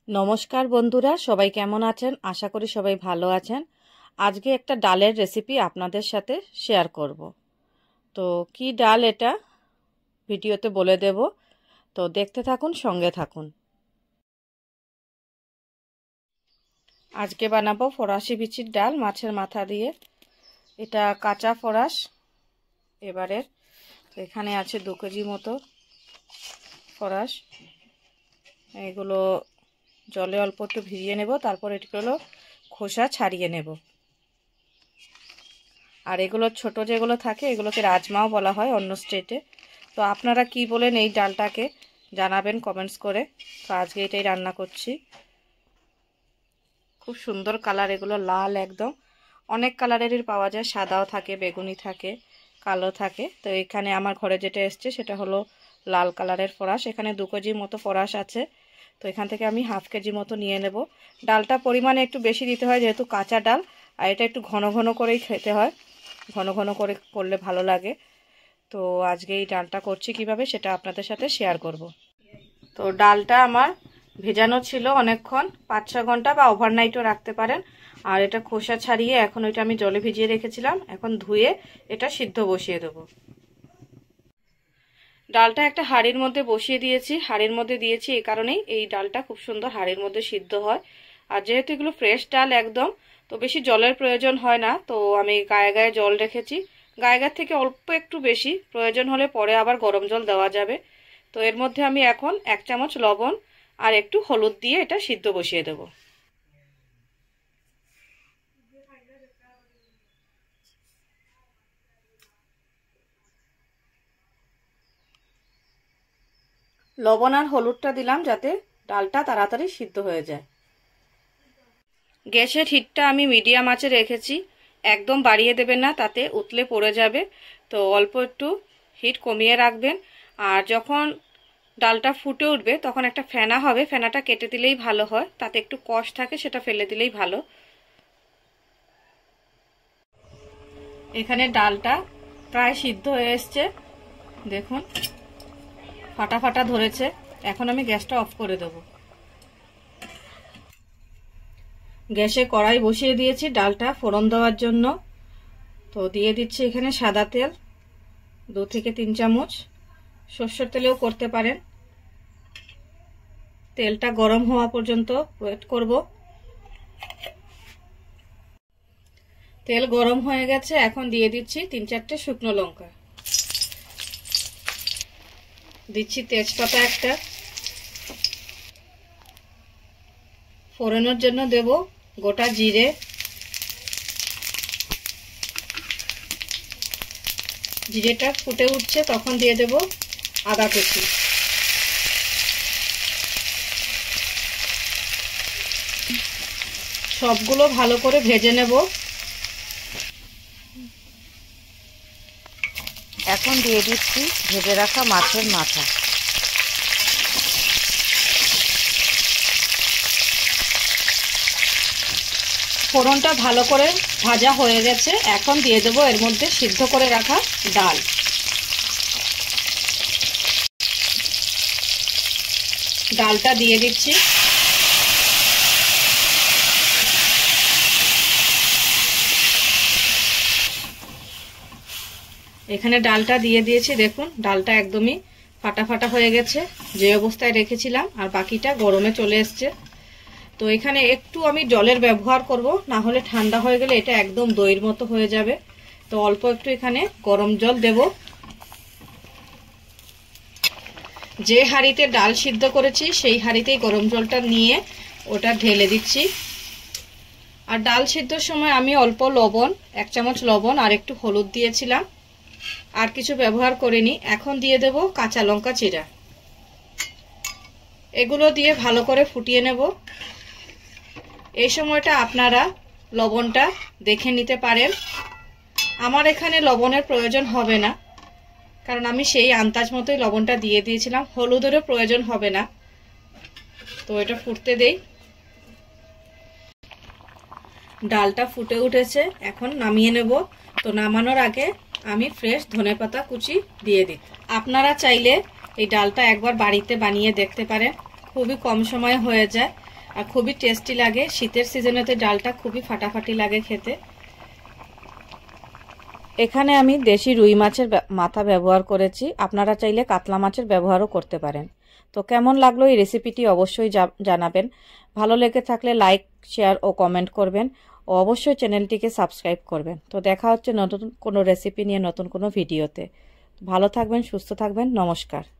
নমস্কার বন্ধুরা, সবাই কেমন আছেন? আশা করি সবাই ভালো আছেন। আজকে একটা ডালের রেসিপি আপনাদের সাথে শেয়ার করব। তো কি ডাল এটা ভিডিওতে বলে দেব, তো দেখতে থাকুন, সঙ্গে থাকুন। আজকে বানাবো ফরাসি বিচির ডাল মাছের মাথা দিয়ে। এটা কাঁচা ফরাস এবারে। তো এখানে আছে 2 কেজি মতো ফরাস। এগুলো জলে অল্প একটু ভিজিয়ে নেব, তারপর এগুলো খোসা ছাড়িয়ে নেব। আর এগুলো ছোট যেগুলো থাকে এগুলোকে রাজমাও বলা হয় অন্য স্টেটে। তো আপনারা কি বলেন এই ডালটাকে জানাবেন কমেন্টস করে। তো আজকে এটাই রান্না করছি। খুব সুন্দর কালার, এগুলো লাল একদম। অনেক কালারেরই পাওয়া যায়, সাদাও থাকে, বেগুনি থাকে, কালো থাকে। তো এখানে আমার ঘরে যেটা এসছে সেটা হলো লাল কালারের ফরাস। এখানে 2 কেজি মতো ফরাস আছে। তো এখান থেকে আমি হাফ কেজি মতো নিয়ে নেব। ডালটা পরিমাণে একটু বেশি দিতে হয় যেহেতু কাঁচা ডাল, আর এটা একটু ঘন ঘন করেই খেতে হয়, ঘন ঘন করে করলে ভালো লাগে। তো আজকে এই ডালটা করছি কিভাবে সেটা আপনাদের সাথে শেয়ার করব। তো ডালটা আমার ভেজানো ছিল অনেকক্ষণ, 5-6 ঘন্টা বা ওভারনাইটও রাখতে পারেন। আর এটা খোসা ছাড়িয়ে এখন এটা আমি জলে ভিজিয়ে রেখেছিলাম। এখন ধুয়ে এটা সিদ্ধ বসিয়ে দেবো। ডালটা একটা হাঁড়ির মধ্যে বসিয়ে দিয়েছি। হাঁড়ির মধ্যে দিয়েছি এই কারণেই, এই ডালটা খুব সুন্দর হাঁড়ির মধ্যে সিদ্ধ হয়। আর যেহেতু এগুলো ফ্রেশ ডাল একদম, তো বেশি জলের প্রয়োজন হয় না। তো আমি গায়ে গায়ে জল রেখেছি, গায়ে গায়ে থেকে অল্প একটু বেশি, প্রয়োজন হলে পরে আবার গরম জল দেওয়া যাবে। তো এর মধ্যে আমি এখন 1 চামচ লবণ আর একটু হলুদ দিয়ে এটা সিদ্ধ বসিয়ে দেব। লবণ আর হলুদটা দিলাম যাতে ডালটা তাড়াতাড়ি সিদ্ধ হয়ে যায়। গ্যাসের হিটটা আমি মিডিয়াম আঁচে রেখেছি, একদম বাড়িয়ে দেবেন না, তাতে উতলে পড়ে যাবে। তো অল্প একটু হিট কমিয়ে রাখবেন। আর যখন ডালটা ফুটে উঠবে তখন একটা ফেনা হবে, ফেনাটা কেটে দিলেই ভালো হয়, তাতে একটু কষ থাকে, সেটা ফেলে দিলেই ভালো। এখানে ডালটা প্রায় সিদ্ধ হয়ে এসছে, দেখুন ফাটা ফাটা ধরেছে। এখন আমি গ্যাসটা অফ করে দেবো। গ্যাসে কড়াই বসিয়ে দিয়েছি ডালটা ফোড়ন দেওয়ার জন্য। তো দিয়ে দিচ্ছি এখানে সাদা তেল 2 থেকে 3 চামচ, সরষের তেলেও করতে পারেন। তেলটা গরম হওয়া পর্যন্ত ওয়েট করব। তেল গরম হয়ে গেছে, এখন দিয়ে দিচ্ছি 3-4টে শুকনো লঙ্কা, দিচ্ছি তেজপাতা একটা, ফোড়নের জন্য দেব গোটা জিরে, জিরেটা ফুটে উঠছে তখন দিয়ে দেব আদা কুচি। সবগুলো ভালো করে ভেজে নেব। এখন দিয়ে দিচ্ছি ভেজে রাখা মাছের মাথা। ফোড়নটা ভালো করে ভাজা হয়ে গেছে, এখন দিয়ে দেবো এর মধ্যে সিদ্ধ করে রাখা ডাল। ডালটা দিয়ে দিচ্ছি। এখানে ডালটা দিয়ে দিয়েছি, দেখুন ডালটা একদমই ফাটা ফাটা হয়ে গেছে, যে অবস্থায় রেখেছিলাম, আর বাকিটা গরমে চলে এসছে। তো এখানে একটু আমি জলের ব্যবহার করব, না হলে ঠান্ডা হয়ে গেলে এটা একদম দইয়ের মতো হয়ে যাবে। তো অল্প একটু এখানে গরম জল দেব। যে হাঁড়িতে ডাল সিদ্ধ করেছি সেই হাঁড়িতেই গরম জলটা নিয়ে ওটা ঢেলে দিচ্ছি। আর ডাল সিদ্ধর সময় আমি অল্প লবণ, 1 চামচ লবণ আর একটু হলুদ দিয়েছিলাম, আর কিছু ব্যবহার করিনি। এখন দিয়ে দেব কাঁচা লঙ্কা চিরা, এগুলো দিয়ে ভালো করে ফুটিয়ে নেব। এই সময়টা আপনারা লবণটা দেখে নিতে পারেন। আমার এখানে লবণের প্রয়োজন হবে না, কারণ আমি সেই আন্দাজ মতোই লবণটা দিয়ে দিয়েছিলাম। হলুদেরও প্রয়োজন হবে না। তো এটা ফুটতে দেই। ডালটা ফুটে উঠেছে, এখন নামিয়ে নেব। তো নামানোর আগে আমি ফ্রেশ ধনেপাতা কুচি দিয়ে দিই। আপনারা চাইলে এই ডালটা একবার বাড়িতে বানিয়ে দেখতে পারেন, খুবই কম সময়ে হয়ে যায়। আর খুবই টেস্টি লাগে। শীতের সিজনেতে ডালটা খুবই ফাটাফাটি লাগে খেতে। এখানে আমি দেশি রুই মাছের মাথা ব্যবহার করেছি, আপনারা চাইলে কাতলা মাছের ব্যবহারও করতে পারেন। তো কেমন লাগলো এই রেসিপিটি অবশ্যই জানাবেন। ভালো লেগে থাকলে লাইক, শেয়ার ও কমেন্ট করবেন ও অবশ্যই চ্যানেলটিকে সাবস্ক্রাইব করবেন। তো দেখা হচ্ছে নতুন কোনো রেসিপি নিয়ে নতুন কোনো ভিডিওতে। ভালো থাকবেন, সুস্থ থাকবেন, নমস্কার।